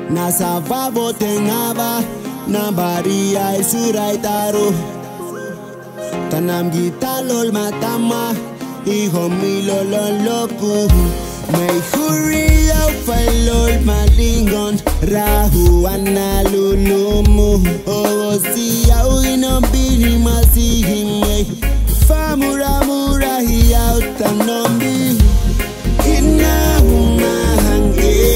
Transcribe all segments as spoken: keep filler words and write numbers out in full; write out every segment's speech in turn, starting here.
Nasavavo tengaba Nabaria isuraitaro Tanam gitalol matama Hijo mi lololoku May hurry out failol malingon Rahu analulumu Oh si au inobini masihime Famura mura hi out tanombi Inna humahange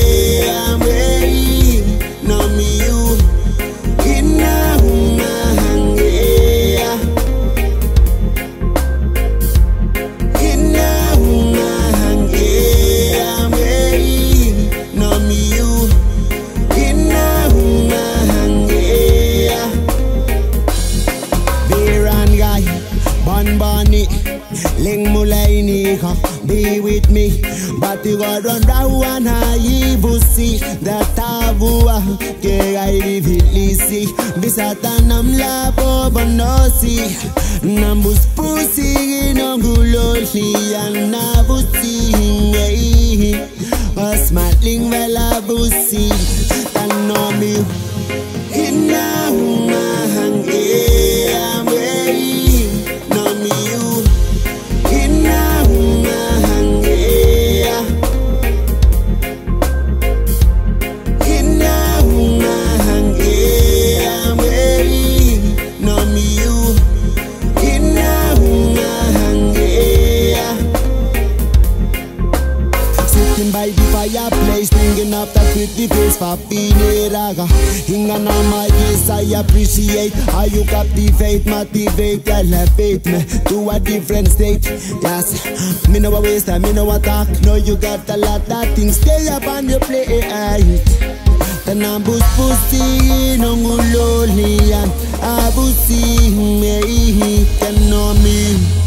Ling mulaini ka be with me but you got run round high busi that tabua ke I live bisata nam la bonosi nambus pusi nonguloli anabusi a smiling vela busi tanomi inna humahange by the fireplace, thinking of that pretty face for Pineraga. Hinga na my yes, I appreciate how you captivate, motivate, elevate me to a different state. Yes, me no waste time, me no attack. No, you got a lot of things. Stay up on your plate. Tanambus pussy, no ngulolian, abusi me, can know me.